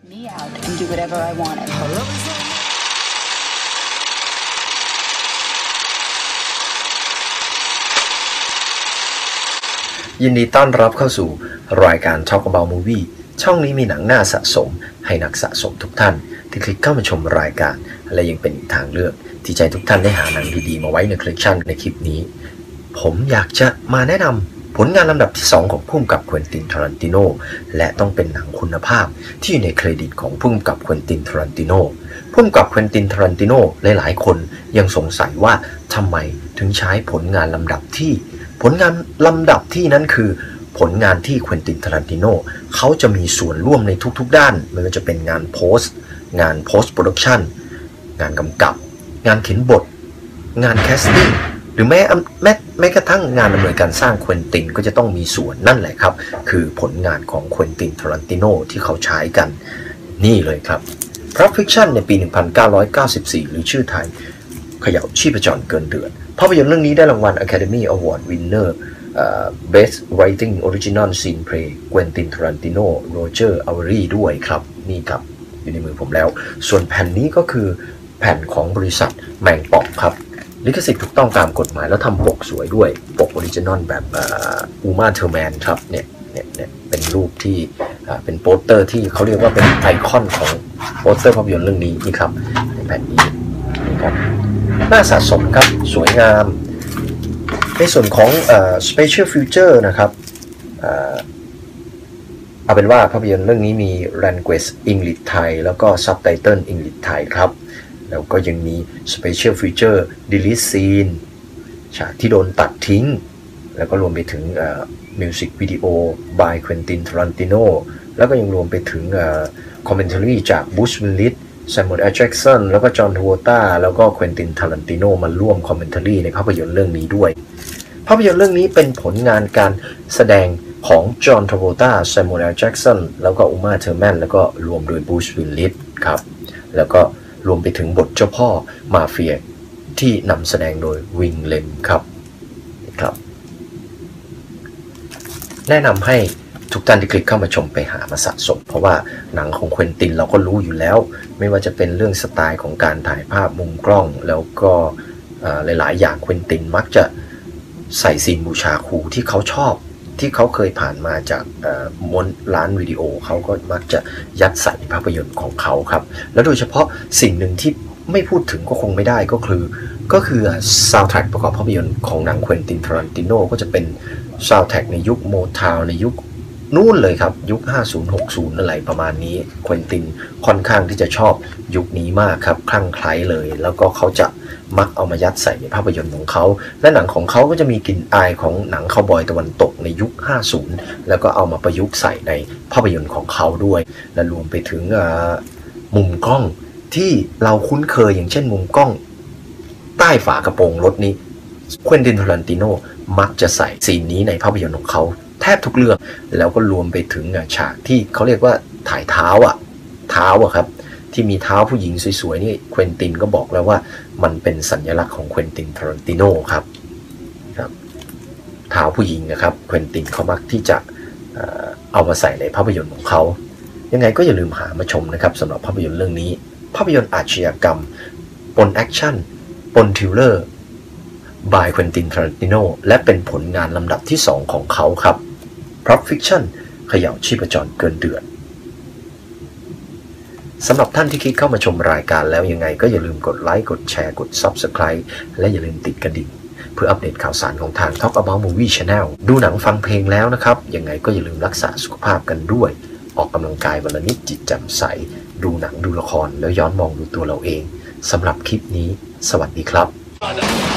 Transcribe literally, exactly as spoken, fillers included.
me out and do whatever I wanted. ยินดีต้อนรับเข้าสู่รายการ Talk About Movie ช่องนี้มีหนังน่าสะสมให้นักสะสมทุกท่านที่คลิกเข้ามาชมรายการและยังเป็นอีกทางเลือกที่ใจทุกท่านได้หาหนังดีๆมาไว้ในคอลเลคชันในคลิปนี้ผมอยากจะมาแนะนำผลงานลำดับที่สองของผู้กำกับเควินติน ทารันติโนและต้องเป็นหนังคุณภาพที่อยู่ในเครดิตของผู้กำกับเควินติน ทารันติโนผู้กำกับเควินติน ทารันติโนหลายๆคนยังสงสัยว่าทำไมถึงใช้ผลงานลำดับที่ผลงานลำดับที่นั้นคือผลงานที่เควินติน ทารันติโนเขาจะมีส่วนร่วมในทุกๆด้านไม่ว่าจะเป็นงานโพสต์งานโพสต์โปรดักชันงานกำกับงานเขียนบทงานแคสติ้งหรือแม้แม้แม้กระทั่งงานดำเนินการสร้างเควินตินก็จะต้องมีส่วนนั่นแหละครับคือผลงานของเควินติน ทารันติโนที่เขาใช้กันนี่เลยครับ Pulp Fiction ในปี หนึ่งพันเก้าร้อยเก้าสิบสี่ หรือชื่อไทยเขย่าชีพจรเกินเดือนภาพยนตร์เรื่องนี้ได้รางวัล Academy Award Winner uh, Best Writing Original Screenplay Quentin Tarantino Roger Avary ด้วยครับนี่ครับอยู่ในมือผมแล้วส่วนแผ่นนี้ก็คือแผ่นของบริษัทแมงป่องครับลิขสิทธิ์ถูกต้องตามกฎหมายแล้วทำปกสวยด้วยปกออริจินอลแบบอูมาเทอร์แมนครับเนี่ยเนี่ยเนี่ยเป็นรูปที่เป็นโปสเตอร์ที่เขาเรียกว่าเป็นไอคอนของโปสเตอร์ภาพยนตร์เรื่องนี้นี่ครับในแผ่นนี้นะครับน่าสะสมครับสวยงามในส่วนของ uh, Special Feature นะครับ uh, เอาเป็นว่าภาพยนตร์เรื่องนี้มี Language English ไทยแล้วก็ Subtitle English ไทยครับแล้วก็ยังมี Special Feature Delete Scene ฉากที่โดนตัดทิ้งแล้วก็รวมไปถึง uh, Music Video by Quentin Tarantino แล้วก็ยังรวมไปถึง uh, Commentary จาก Bruce Willis Samuel L. Jackson แล้วก็จอห์น ทราโวลตาแล้วก็เควินติน ทารันติโนมาร่วมคอมเมนทารีในภาพยนตร์เรื่องนี้ด้วยภาพยนตร์เรื่องนี้เป็นผลงานการแสดงของจอห์น ทราโวลตา Samuel L. Jackson แล้วก็อูมาเทอร์แมนแล้วก็รวมโดยบูชวิลลิสครับแล้วก็รวมไปถึงบทเจ้าพ่อมาเฟียที่นำแสดงโดยวิงเลมครับครับแนะนำให้ทุกท่านที่คลิกเข้ามาชมไปหามาสะสมเพราะว่าหนังของเควินตินเราก็รู้อยู่แล้วไม่ว่าจะเป็นเรื่องสไตล์ของการถ่ายภาพมุมกล้องแล้วก็หลายๆอย่างเควินตินมักจะใส่ซีนบูชาครูที่เขาชอบที่เขาเคยผ่านมาจากม้วนร้านวิดีโอเขาก็มักจะยัดใส่ในภาพยนตร์ของเขาครับแล้วโดยเฉพาะสิ่งหนึ่งที่ไม่พูดถึงก็คงไม่ได้ก็คือก็คือซาวด์แทร็กประกอบภาพยนตร์ของหนังเควินติน ทารันติโนก็จะเป็นซาวด์แทร็กในยุคโมทาวน์ในยุคนู่นเลยครับยุคห้าสิบ หกสิบอะไรประมาณนี้เควินตินค่อนข้างที่จะชอบยุคนี้มากครับคลั่งไคล้เลยแล้วก็เขาจะมักเอามายัดใส่ในภาพยนตร์ของเขาและหนังของเขาก็จะมีกลิ่นอายของหนังคาวบอยตะวันตกในยุคห้าสิบแล้วก็เอามาประยุกต์ใส่ในภาพยนตร์ของเขาด้วยและรวมไปถึงมุมกล้องที่เราคุ้นเคยอย่างเช่นมุมกล้องใต้ฝากระโปรงรถนี้เควินติน ทารันติโนมักจะใส่ซีนนี้ในภาพยนตร์ของเขาแทบทุกเรื่องแล้วก็รวมไปถึงฉากที่เขาเรียกว่าถ่ายเท้าอ่ะเท้าอ่ะครับที่มีเท้าผู้หญิงสวยๆนี่เควินตินก็บอกแล้วว่ามันเป็นสัญลักษณ์ของเควินติน ทารันติโนครับครับเท้าผู้หญิงนะครับเควินตินเขามักที่จะเอามาใส่ในภาพยนตร์ของเขายังไงก็อย่าลืมหามาชมนะครับสำหรับภาพยนตร์เรื่องนี้ภาพยนตร์อาชญากรรมปนแอคชั่นปนทริลเลอร์บายเควินติน ทารันติโนและเป็นผลงานลำดับที่สองของเขาครับ Pulp Fiction เขย่าชีพจรเกินเดือนสำหรับท่านที่คลิกเข้ามาชมรายการแล้วยังไงก็อย่าลืมกดไลค์กดแชร์กด Subscribe และอย่าลืมติดกระดิ่งเพื่ออัปเดตข่าวสารของทาง Talk About Movie Channel ดูหนังฟังเพลงแล้วนะครับยังไงก็อย่าลืมรักษาสุขภาพกันด้วยออกกำลังกายวันละนิดจิตแจ่มใสดูหนังดูละครแล้วย้อนมองดูตัวเราเองสำหรับคลิปนี้สวัสดีครับ